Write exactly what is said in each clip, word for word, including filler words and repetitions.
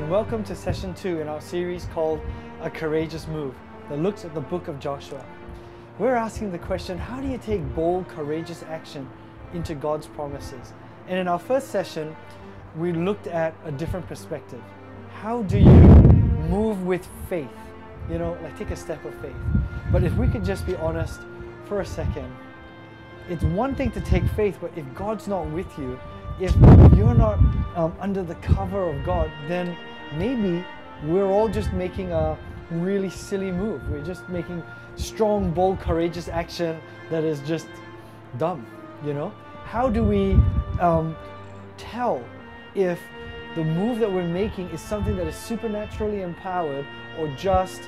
and welcome to session two in our series called A Courageous Move that looks at the book of Joshua. We're asking the question, how do you take bold, courageous action into God's promises? And in our first session, we looked at a different perspective. How do you move with faith? You know, like take a step of faith. But if we could just be honest for a second, it's one thing to take faith, but if God's not with you, if you're not um, under the cover of God, then maybe we're all just making a really silly move. We're just making strong, bold, courageous action that is just dumb, you know? How do we um, tell if the move that we're making is something that is supernaturally empowered or just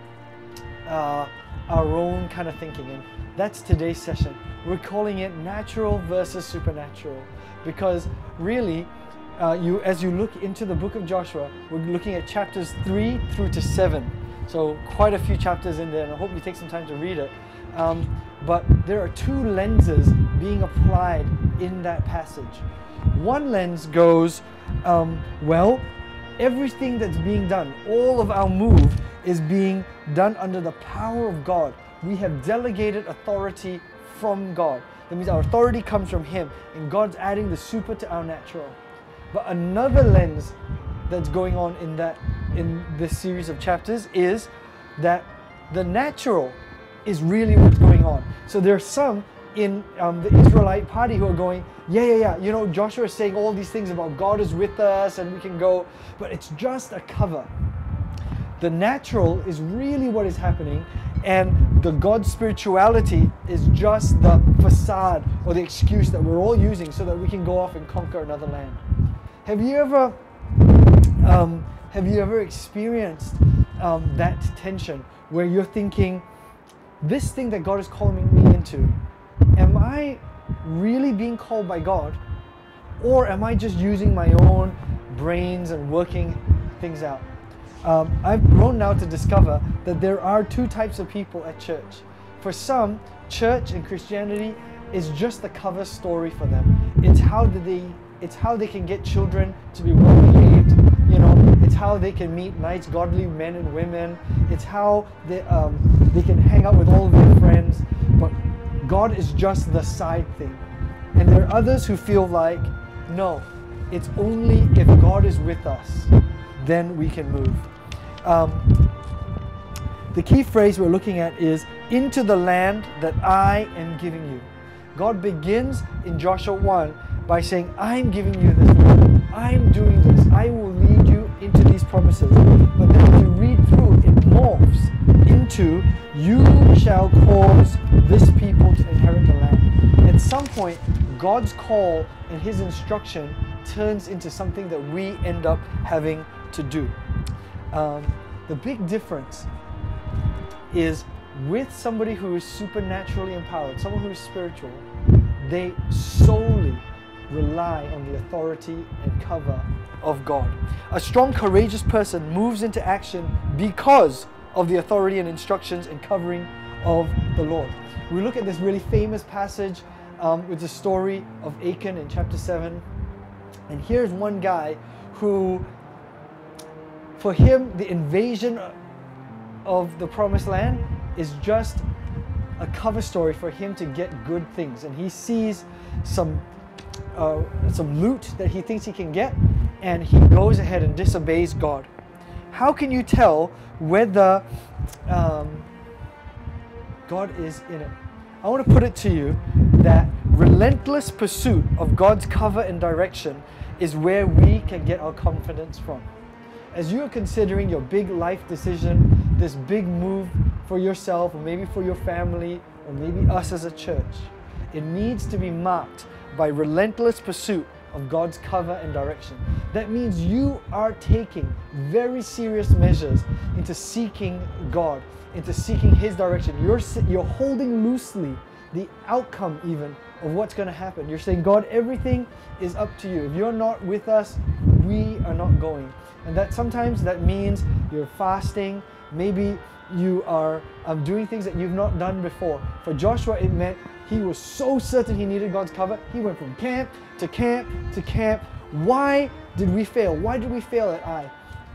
uh, our own kind of thinking? And that's today's session. We're calling it natural versus supernatural, because really, uh, you as you look into the book of Joshua, we're looking at chapters three through to seven. So quite a few chapters in there, and I hope you take some time to read it. Um, but there are two lenses being applied in that passage. One lens goes, um, well, everything that's being done, all of our move is being done under the power of God. We have delegated authority from God. That means our authority comes from Him, and God's adding the super to our natural. But another lens that's going on in that in this series of chapters is that the natural is really what's going on. So there are some in um, the Israelite party who are going, yeah, yeah, yeah, you know, Joshua is saying all these things about God is with us and we can go, but it's just a cover. The natural is really what is happening, and the God spirituality is just the facade or the excuse that we're all using so that we can go off and conquer another land. Have you ever um, have you ever experienced um, that tension where you're thinking, this thing that God is calling me into, am I really being called by God, or am I just using my own brains and working things out? Um, I've grown now to discover that there are two types of people at church. For some, church and Christianity is just the cover story for them. It's how do they, it's how they can get children to be well behaved. You know, it's how they can meet nice, godly men and women. It's how they um, they can hang out with all of their friends. But God is just the side thing. And there are others who feel like, no, it's only if God is with us, then we can move. Um, the key phrase we're looking at is, into the land that I am giving you. God begins in Joshua one by saying, I'm giving you this land. I'm doing this. I will lead you into these promises. But then if you read through, it morphs into, you shall cause this people to inherit the land. At some point, God's call and His instruction turns into something that we end up having to do. Um, the big difference is with somebody who is supernaturally empowered, someone who is spiritual, they solely rely on the authority and cover of God. A strong, courageous person moves into action because of the authority and instructions and covering of the Lord. We look at this really famous passage um, with the story of Achan in chapter seven. And here's one guy who, for him, the invasion of the promised land is just a cover story for him to get good things. And he sees some uh, some loot that he thinks he can get, and he goes ahead and disobeys God. How can you tell whether um, God is in it? I want to put it to you that relentless pursuit of God's cover and direction is where we can get our confidence from. As you are considering your big life decision, this big move for yourself, or maybe for your family, or maybe us as a church, it needs to be marked by relentless pursuit of God's cover and direction. That means you are taking very serious measures into seeking God, into seeking His direction. You're, you're holding loosely the outcome even of what's going to happen. You're saying, God, everything is up to you. If you're not with us, we are not going. And that sometimes that means you're fasting. Maybe you are um, doing things that you've not done before. For Joshua, it meant he was so certain he needed God's cover. He went from camp to camp to camp. Why did we fail? Why did we fail at Ai?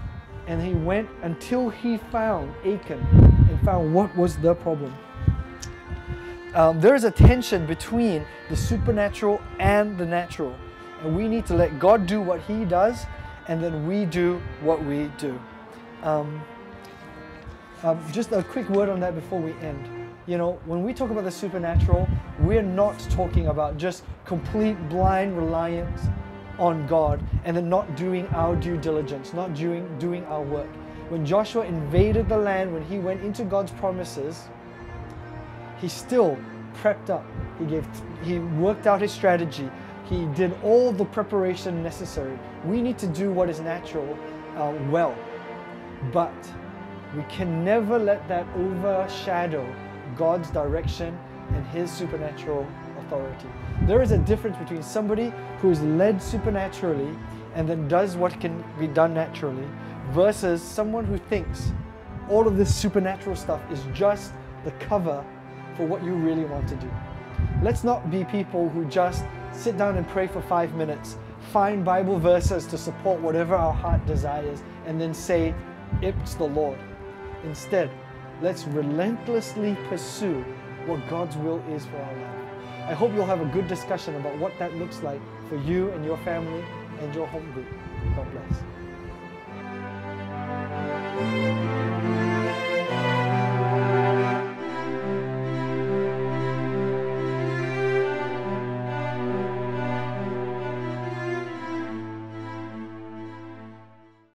And he went until he found Achan and found what was the problem. Um, there is a tension between the supernatural and the natural. And we need to let God do what He does, and then we do what we do. Um, um, just a quick word on that before we end. You know, when we talk about the supernatural, we're not talking about just complete blind reliance on God and then not doing our due diligence, not doing, doing our work. When Joshua invaded the land, when he went into God's promises, he still prepped up. He gave, he worked out his strategy. He did all the preparation necessary. We need to do what is natural uh, well, but we can never let that overshadow God's direction and His supernatural authority. There is a difference between somebody who is led supernaturally and then does what can be done naturally versus someone who thinks all of this supernatural stuff is just the cover for what you really want to do. Let's not be people who just sit down and pray for five minutes, find Bible verses to support whatever our heart desires, and then say, it's the Lord. Instead, let's relentlessly pursue what God's will is for our life. I hope you'll have a good discussion about what that looks like for you and your family and your home group. God bless.